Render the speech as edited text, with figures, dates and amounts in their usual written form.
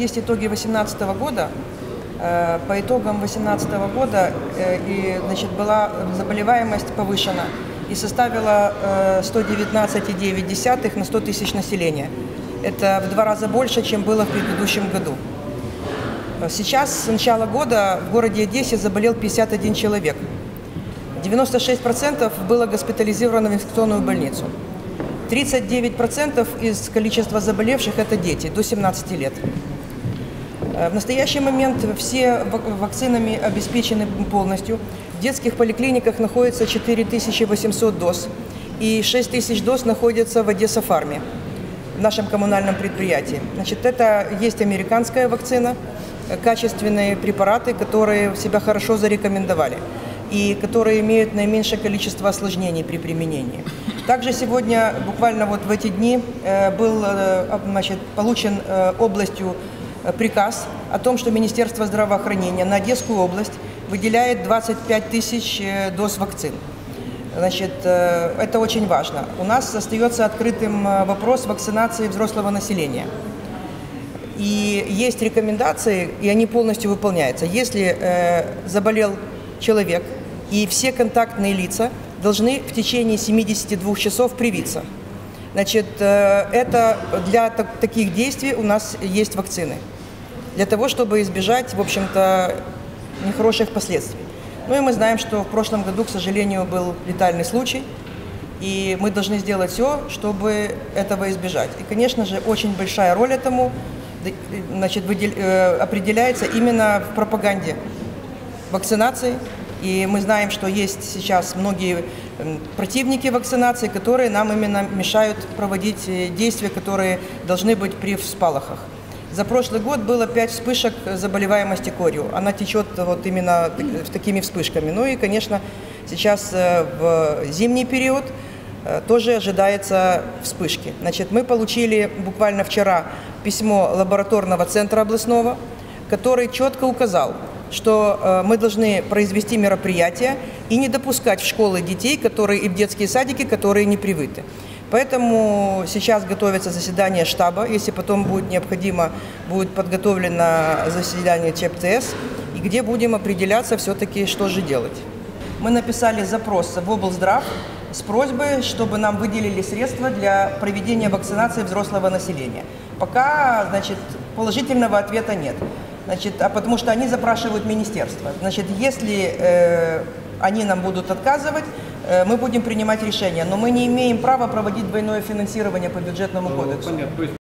есть итоги 2018 года. По итогам 2018 года была заболеваемость повышена и составила 119,9 на 100 тысяч населения. Это в 2 раза больше, чем было в предыдущем году. Сейчас с начала года в городе Одессе заболел 51 человек. 96% было госпитализировано в инфекционную больницу. 39% из количества заболевших – это дети до 17 лет. В настоящий момент все вакцинами обеспечены полностью. В детских поликлиниках находится 4800 доз, и 6000 доз находятся в Одесса-Фарме, в нашем коммунальном предприятии. Это есть американская вакцина, качественные препараты, которые себя хорошо зарекомендовали и которые имеют наименьшее количество осложнений при применении. Также сегодня, буквально в эти дни, был получен областью приказ о том, что Министерство здравоохранения на Одесскую область выделяет 25 тысяч доз вакцин. Это очень важно. У нас остается открытым вопрос вакцинации взрослого населения. И есть рекомендации, и они полностью выполняются. Если заболел человек, и все контактные лица должны в течение 72 часов привиться. Это для таких действий у нас есть вакцины. Для того, чтобы избежать, в общем-то, нехороших последствий. Ну и мы знаем, что в прошлом году, к сожалению, был летальный случай. И мы должны сделать все, чтобы этого избежать. И, конечно же, очень большая роль этому определяется именно в пропаганде вакцинации. И мы знаем, что есть сейчас многие противники вакцинации, которые нам именно мешают проводить действия, которые должны быть при спалахах. За прошлый год было 5 вспышек заболеваемости корью. Она течет именно такими вспышками. Ну и, конечно, сейчас в зимний период тоже ожидается вспышки. Мы получили буквально вчера письмо лабораторного центра областного, который четко указал, что мы должны произвести мероприятия и не допускать в школы детей, и в детские садики, которые не привиты. Поэтому сейчас готовится заседание штаба, если потом будет необходимо, будет подготовлено заседание ЧПТС, и где будем определяться все-таки, что же делать. Мы написали запрос в облздрав с просьбой, чтобы нам выделили средства для проведения вакцинации взрослого населения. Пока, положительного ответа нет. Потому что они запрашивают министерство. Если они нам будут отказывать, мы будем принимать решения. Но мы не имеем права проводить двойное финансирование по бюджетному кодексу.